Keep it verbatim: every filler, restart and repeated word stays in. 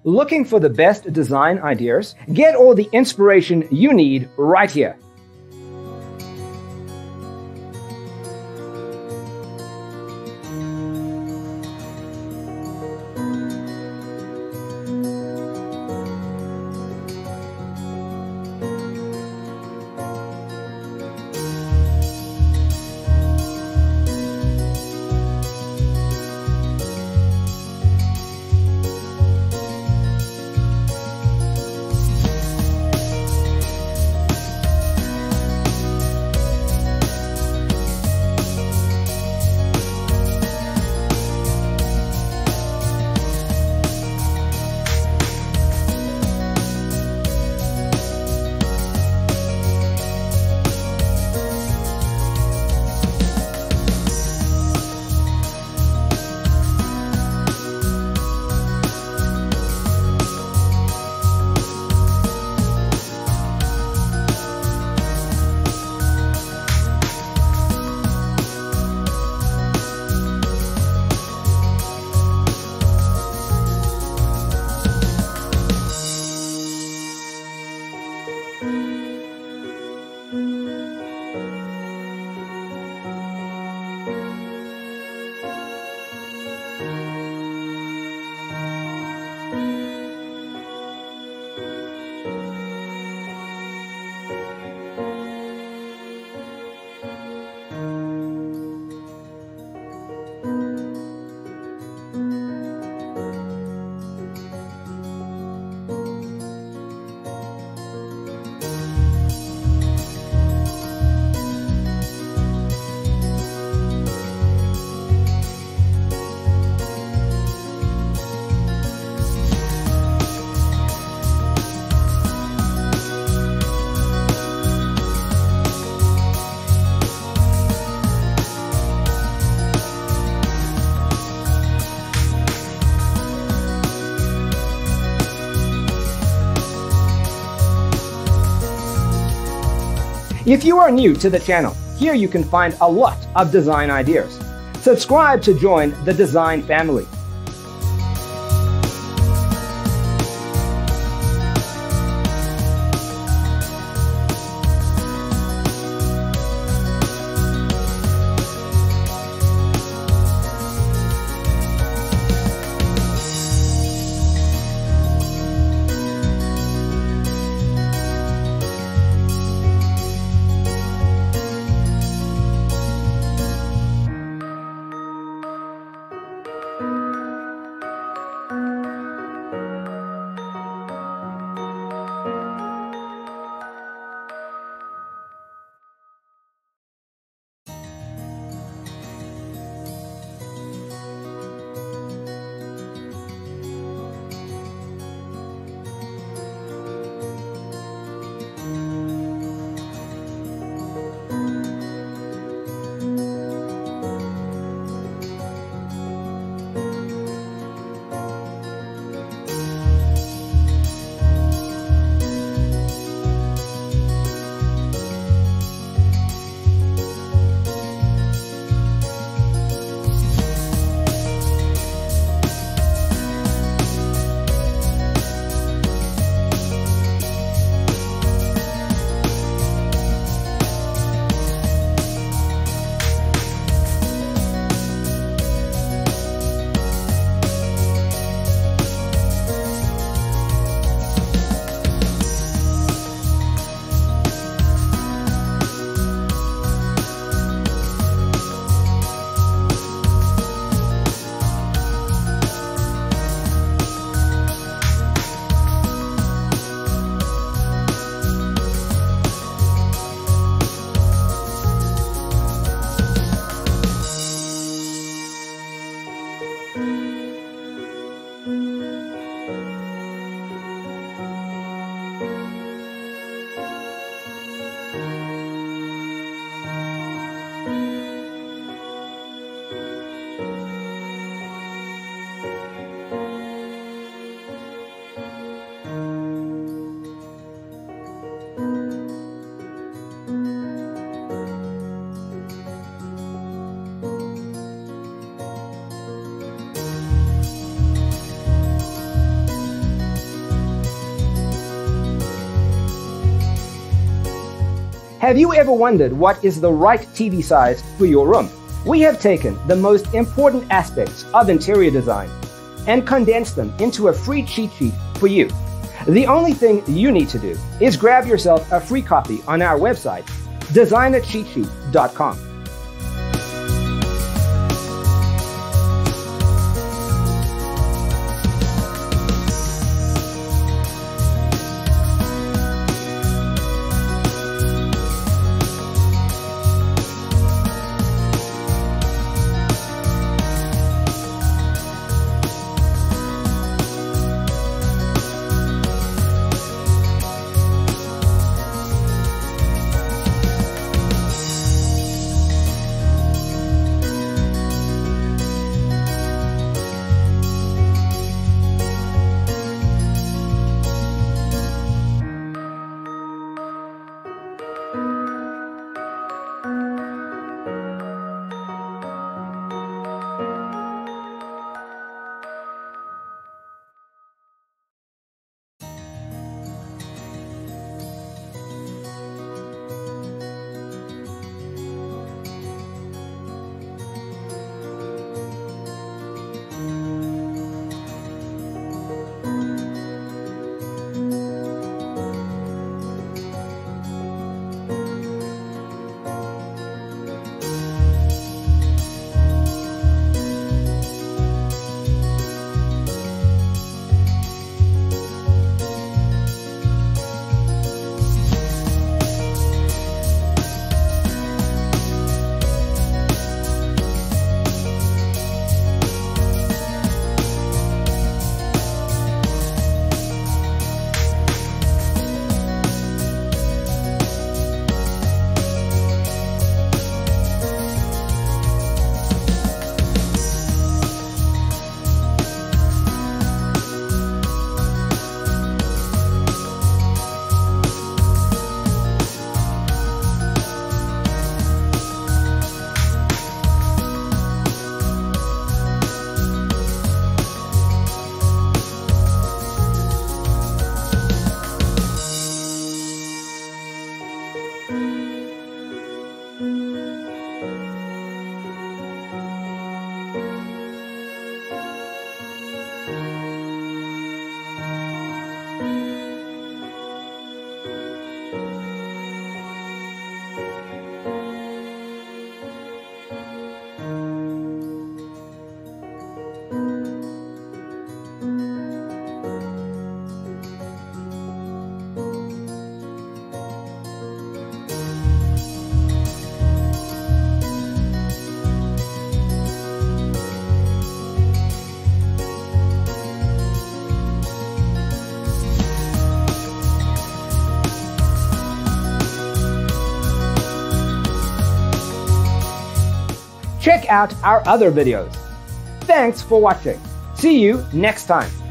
Looking for the best design ideas? Get all the inspiration you need right here. If you are new to the channel, here you can find a lot of design ideas. Subscribe to join the design family. Thank you. Have you ever wondered what is the right T V size for your room? We have taken the most important aspects of interior design and condensed them into a free cheat sheet for you. The only thing you need to do is grab yourself a free copy on our website, designer cheat sheet dot com. Check out our other videos. Thanks for watching. See you next time.